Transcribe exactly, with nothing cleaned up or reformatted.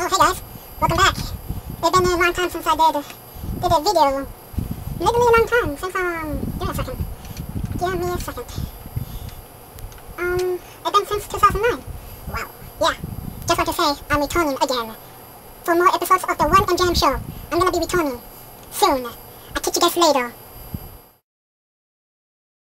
hey guys, welcome back. It's been a long time since I did did a video. Literally a long time since um. Give me a second. Give me a second. Um, it's been since two thousand nine. Wow. Yeah. Just like to say, I'm returning again for more episodes of the One M J M Show. I'm gonna be returning soon. I'll catch you guys later.